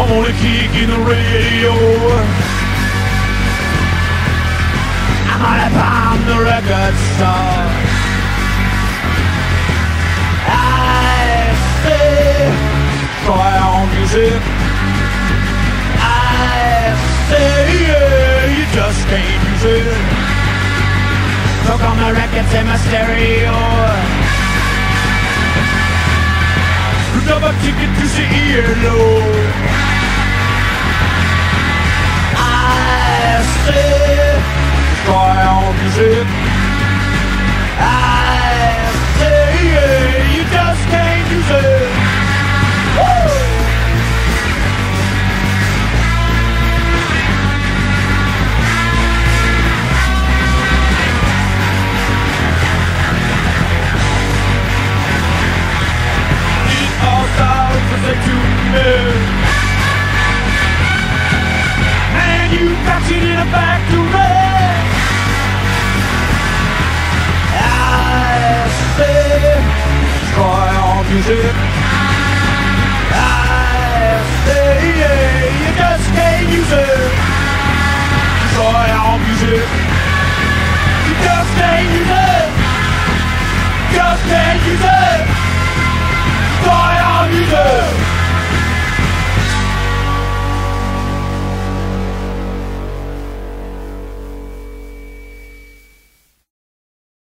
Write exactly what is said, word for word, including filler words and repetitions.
I'm only kicking the radio. I'm gonna bomb the record store. I say, try on music. I say, yeah, you just can't use it. Took on the records in my stereo. Ripped up a ticket to see earlobe. I say, try on music. I say, yeah, you just can't use it. Woo! Manufactured in a factory. I say, try on music.